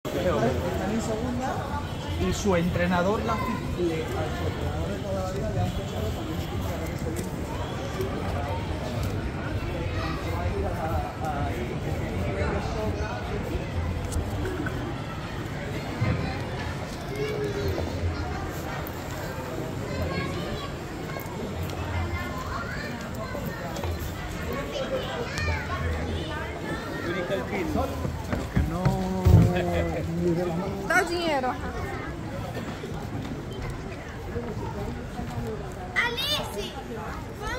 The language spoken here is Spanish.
Están en segunda y su entrenador, a su entrenador de toda la vida le han fichado también para ganar este bien. Va a ir a Dá o dinheiro. Alice, vamos.